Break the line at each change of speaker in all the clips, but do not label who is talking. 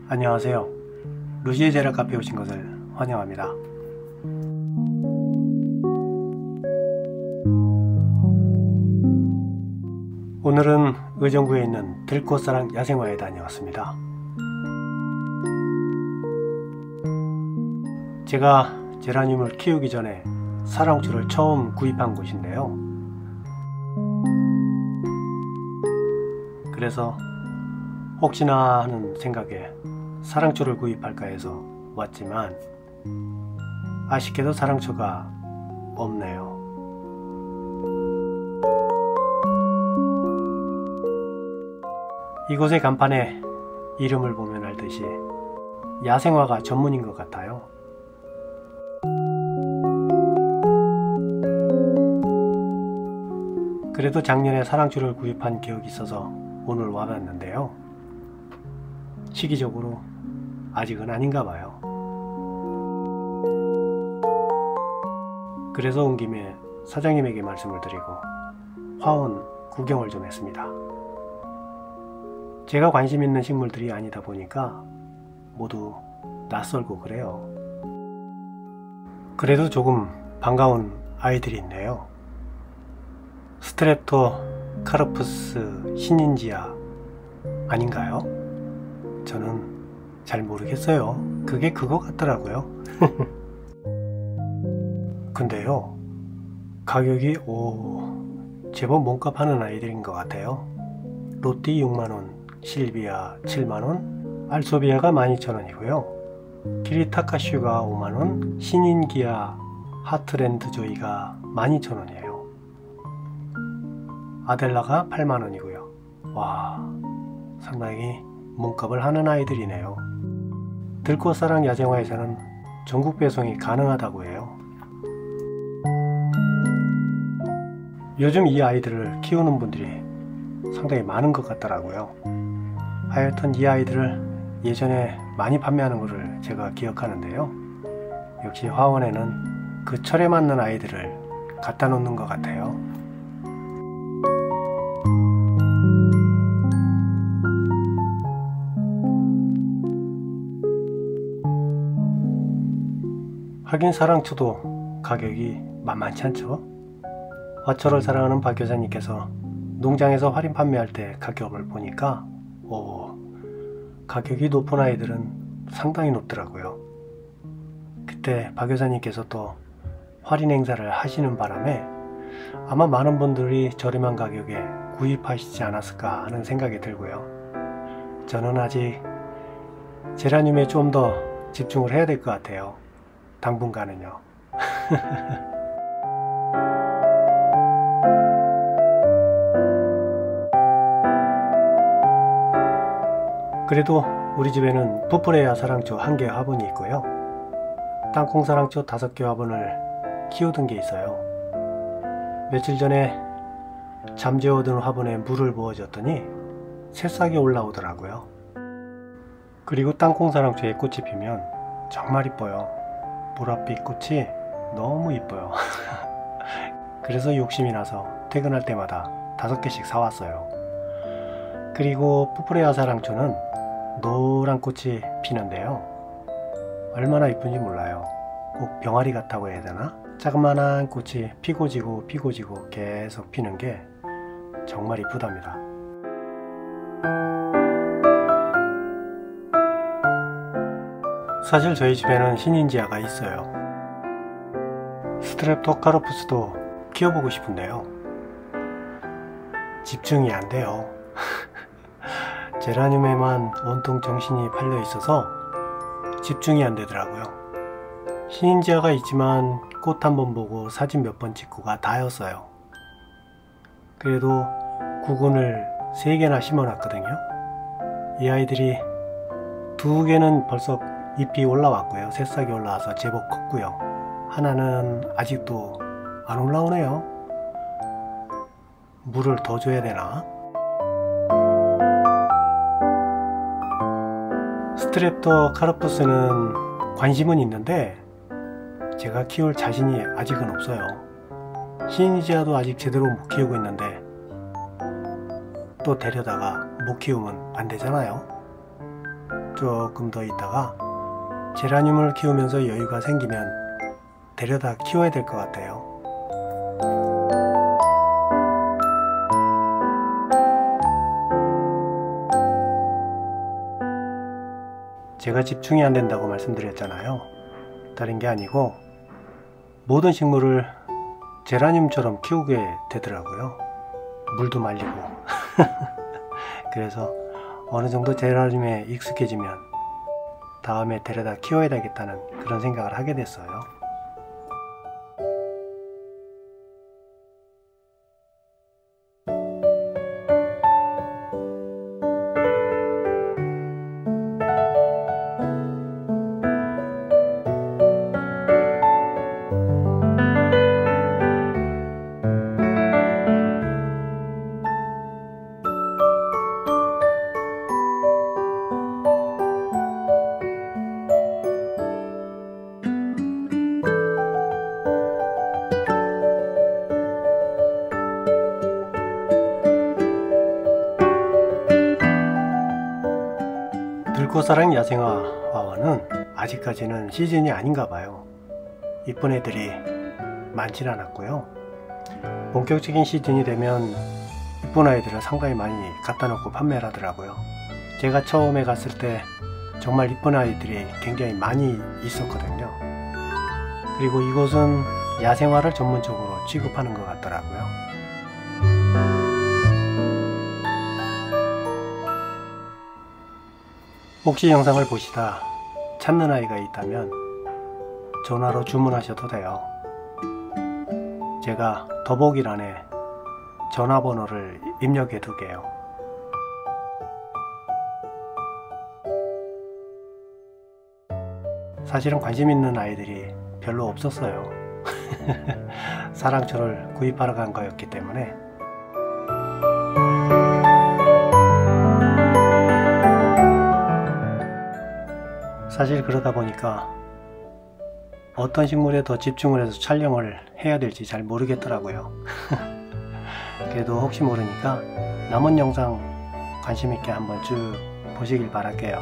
안녕하세요. 루시의 재력 카페에 오신 것을 환영합니다. 오늘은 의정부에 있는 들꽃사랑 야생화에 다녀왔습니다. 제가 제라늄을 키우기 전에 사랑초를 처음 구입한 곳인데요. 그래서 혹시나 하는 생각에 사랑초를 구입할까 해서 왔지만 아쉽게도 사랑초가 없네요. 이곳의 간판에 이름을 보면 알듯이 야생화가 전문인 것 같아요. 그래도 작년에 사랑초를 구입한 기억이 있어서 오늘 와봤는데요. 시기적으로 아직은 아닌가 봐요. 그래서 온 김에 사장님에게 말씀을 드리고 화원 구경을 좀 했습니다. 제가 관심 있는 식물들이 아니다 보니까 모두 낯설고 그래요. 그래도 조금 반가운 아이들이 있네요. 스트랩토카르푸스 시닌지아 아닌가요? 저는 잘 모르겠어요. 그게 그거 같더라고요. 근데요, 가격이 제법 몸값 하는 아이들인 것 같아요. 로띠 6만원, 실비아 7만원, 알소비아가 12,000원이고요 키리타카슈가 5만원, 시닌기아 하트랜드 조이가 12,000원이에요 아델라가 8만원이고요 와, 상당히 몸값을 하는 아이들이네요. 들꽃사랑 야생화에서는 전국 배송이 가능하다고 해요. 요즘 이 아이들을 키우는 분들이 상당히 많은 것 같더라고요. 하여튼 이 아이들을 예전에 많이 판매하는 것을 제가 기억하는데요. 역시 화원에는 그 철에 맞는 아이들을 갖다 놓는 것 같아요. 하긴 사랑초도 가격이 만만치 않죠. 화초를 사랑하는 박 교사님께서 농장에서 할인 판매할 때 가격을 보니까 가격이 높은 아이들은 상당히 높더라고요. 그때 박 교사님께서 또 할인 행사를 하시는 바람에 아마 많은 분들이 저렴한 가격에 구입하시지 않았을까 하는 생각이 들고요. 저는 아직 제라늄에 좀 더 집중을 해야 될 것 같아요. 당분간은요. 그래도 우리 집에는 푸프레아 사랑초 1개 화분이 있고요. 땅콩 사랑초 5개 화분을 키우던 게 있어요. 며칠 전에 잠재워둔 화분에 물을 부어줬더니 새싹이 올라오더라고요. 그리고 땅콩 사랑초에 꽃이 피면 정말 이뻐요. 보랏빛 꽃이 너무 이뻐요. 그래서 욕심이 나서 퇴근할 때마다 5개씩 사왔어요. 그리고 푸프레아 사랑초는 노란 꽃이 피는데요. 얼마나 이쁜지 몰라요. 꼭 병아리 같다고 해야 되나? 자그만한 꽃이 피고 지고 피고 지고 계속 피는 게 정말 이쁘답니다. 사실 저희 집에는 시닌지아가 있어요. 스트랩토카르푸스도 키워보고 싶은데요. 집중이 안 돼요. 제라늄에만 온통 정신이 팔려 있어서 집중이 안 되더라고요. 시닌지아가 있지만 꽃 한번 보고 사진 몇 번 찍고가 다였어요. 그래도 구근을 3개나 심어 놨거든요. 이 아이들이 2개는 벌써 잎이 올라왔고요. 새싹이 올라와서 제법 컸고요. 하나는 아직도 안 올라오네요. 물을 더 줘야 되나? 스트랩토카르푸스는 관심은 있는데 제가 키울 자신이 아직은 없어요. 시니지아도 아직 제대로 못 키우고 있는데 또 데려다가 못 키우면 안 되잖아요. 조금 더 있다가 제라늄을 키우면서 여유가 생기면 데려다 키워야 될 것 같아요. 제가 집중이 안 된다고 말씀드렸잖아요. 다른 게 아니고 모든 식물을 제라늄처럼 키우게 되더라고요. 물도 말리고 그래서 어느 정도 제라늄에 익숙해지면 다음에 데려다 키워야 되겠다는 그런 생각을 하게 됐어요. 들꽃사랑 야생화화원은 아직까지는 시즌이 아닌가 봐요. 이쁜 애들이 많진 않았고요. 본격적인 시즌이 되면 이쁜 아이들을 상당히 많이 갖다 놓고 판매를 하더라고요. 제가 처음에 갔을 때 정말 이쁜 아이들이 굉장히 많이 있었거든요. 그리고 이곳은 야생화를 전문적으로 취급하는 것 같더라고요. 혹시 영상을 보시다 찾는 아이가 있다면 전화로 주문하셔도 돼요. 제가 더보기란에 전화번호를 입력해 두게요. 사실은 관심 있는 아이들이 별로 없었어요. 사랑초를 구입하러 간 거였기 때문에. 사실 그러다 보니까 어떤 식물에 더 집중을 해서 촬영을 해야 될지 잘 모르겠더라고요. 그래도 혹시 모르니까 남은 영상 관심 있게 한번 쭉 보시길 바랄게요.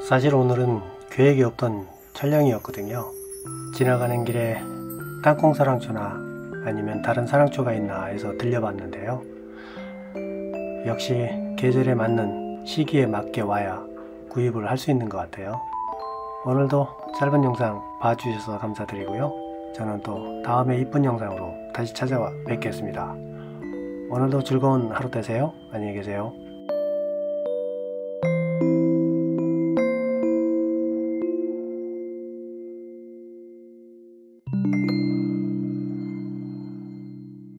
사실 오늘은 계획이 없던 촬영이었거든요. 지나가는 길에 땅콩사랑초나 아니면 다른 사랑초가 있나 해서 들려봤는데요. 역시 계절에 맞는 시기에 맞게 와야 구입을 할 수 있는 것 같아요. 오늘도 짧은 영상 봐주셔서 감사드리고요. 저는 또 다음에 이쁜 영상으로 다시 찾아와 뵙겠습니다. 오늘도 즐거운 하루 되세요. 안녕히 계세요.